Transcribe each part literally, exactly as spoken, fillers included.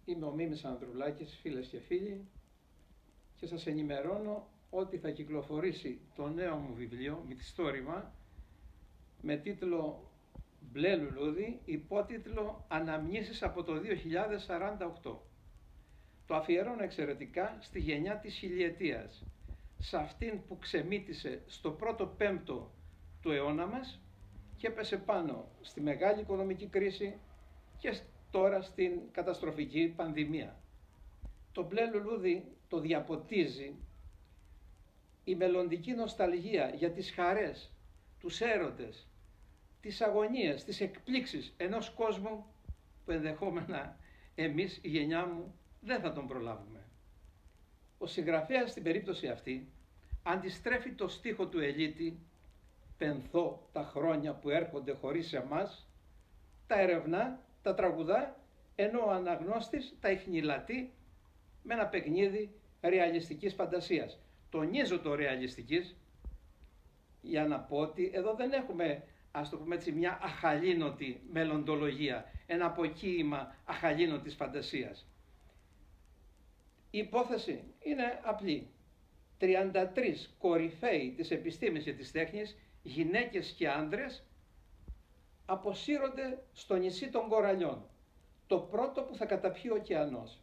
Είμαι ο Μίμης Ανδρουλάκης, φίλες και φίλοι, και σας ενημερώνω ότι θα κυκλοφορήσει το νέο μου βιβλίο, μυθιστόρημα, με τίτλο «Μπλε λουλούδι», υπότιτλο «Αναμνήσεις από το δύο χιλιάδες σαράντα οκτώ». Το αφιερώνω εξαιρετικά στη γενιά της χιλιετίας, σε αυτήν που ξεμύτησε στο πρώτο πέμπτο του αιώνα μας και έπεσε πάνω στη μεγάλη οικονομική κρίση και τώρα στην καταστροφική πανδημία. Το μπλε λουλούδι το διαποτίζει η μελλοντική νοσταλγία για τις χαρές, τους έρωτες, τις αγωνίες, τις εκπλήξεις ενός κόσμου που ενδεχόμενα εμείς, η γενιά μου, δεν θα τον προλάβουμε. Ο συγγραφέας στην περίπτωση αυτή αντιστρέφει το στίχο του Ελίτη «Πενθώ τα χρόνια που έρχονται χωρίς εμάς», τα ερευνά, τα τραγουδά, ενώ ο αναγνώστης τα ιχνηλατεί με ένα παιχνίδι ρεαλιστικής φαντασίας. Τονίζω το ρεαλιστικής για να πω ότι εδώ δεν έχουμε, ας το πούμε έτσι, μια αχαλήνωτη μελλοντολογία, ένα αποκοίημα αχαλήνωτης φαντασίας. Η υπόθεση είναι απλή. τριάντα τρεις κορυφαίοι της επιστήμης και της τέχνης, γυναίκες και άντρες, αποσύρονται στο νησί των Κοραλιών, το πρώτο που θα καταπιεί ο ωκεανός.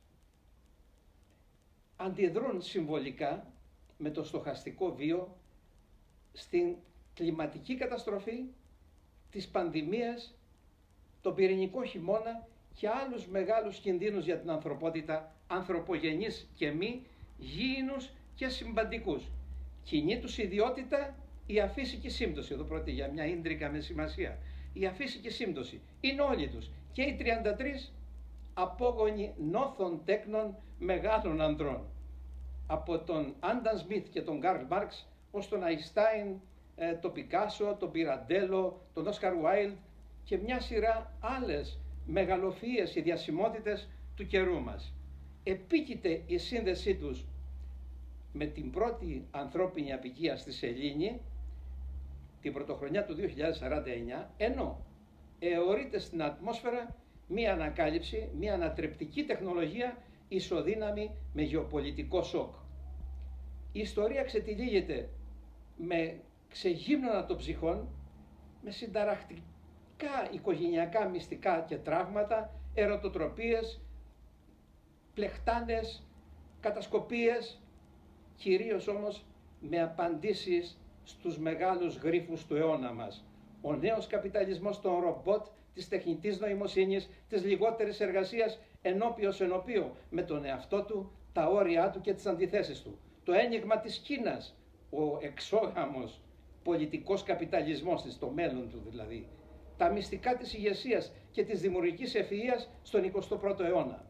Αντιδρούν συμβολικά με το στοχαστικό βίο στην κλιματική καταστροφή, της πανδημίας, τον πυρηνικό χειμώνα και άλλους μεγάλους κινδύνους για την ανθρωπότητα, ανθρωπογενείς και μη, γήινους και συμπαντικούς. Κοινή τους ιδιότητα η αφύσικη σύμπτωση. Εδώ πρόκειται για μια ίντρικα με σημασία. Η αφύσικη σύμπτωση είναι όλοι τους, και οι τριάντα τρεις απόγονοι νόθων τέκνων μεγάλων ανδρών. Από τον Άνταμ Σμιθ και τον Καρλ Μάρξ ως τον Αϊνστάιν, τον Πικάσο, τον Πιραντέλο, τον Όσκαρ Βάιλντ και μια σειρά άλλες μεγαλοφυείες και διασημότητες του καιρού μας. Επίκειται η σύνδεσή τους με την πρώτη ανθρώπινη απικία στη Σελήνη την πρωτοχρονιά του δύο χιλιάδες σαράντα εννιά, ενώ αιωρείται στην ατμόσφαιρα μία ανακάλυψη, μία ανατρεπτική τεχνολογία ισοδύναμη με γεωπολιτικό σοκ. Η ιστορία ξετυλίγεται με ξεγύμνονα των ψυχών, με συνταρακτικά οικογενειακά μυστικά και τραύματα, ερωτοτροπίες, πλεχτάνες, κατασκοπίες, κυρίως όμως με απαντήσεις στους μεγάλους γρίφους του αιώνα μας. Ο νέος καπιταλισμός των ρομπότ, της τεχνητής νοημοσύνης, της λιγότερης εργασίας, ενώπιος ενωπίο με τον εαυτό του, τα όρια του και τις αντιθέσεις του. Το ένιγμα της Κίνας, ο εξόγαμος πολιτικός καπιταλισμός της, το μέλλον του δηλαδή. Τα μυστικά της ηγεσίας και της δημιουργικής ευφυΐας στον εικοστό πρώτο αιώνα.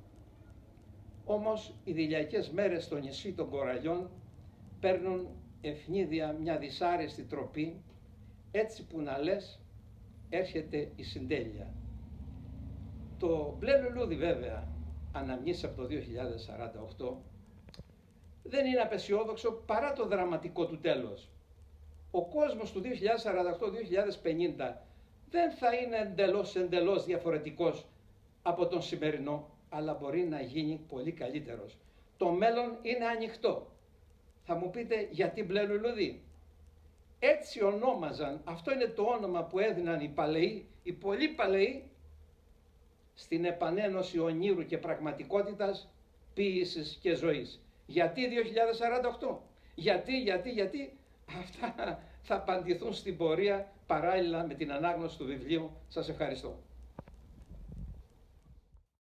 Όμως οι δειλιακές μέρες στο νησί των Κοραλιών παίρνουν ευνίδια μια δυσάρεστη τροπή, έτσι που να λες έρχεται η συντέλεια. Το μπλε λουλούδι βέβαια, αναμνήσεις από το δύο χιλιάδες σαράντα οκτώ, δεν είναι απεσιόδοξο παρά το δραματικό του τέλος. Ο κόσμος του δύο χιλιάδες σαράντα οκτώ με δύο χιλιάδες πενήντα δεν θα είναι εντελώς εντελώς διαφορετικός από τον σημερινό, αλλά μπορεί να γίνει πολύ καλύτερος. Το μέλλον είναι ανοιχτό. Θα μου πείτε γιατί μπλε λουλούδι. Έτσι ονόμαζαν, αυτό είναι το όνομα που έδιναν οι παλαιοί, οι πολύ παλαιοί, στην επανένωση ονείρου και πραγματικότητας, ποίησης και ζωής. Γιατί δύο χιλιάδες σαράντα οκτώ, γιατί, γιατί, γιατί, αυτά θα απαντηθούν στην πορεία παράλληλα με την ανάγνωση του βιβλίου. Σας ευχαριστώ.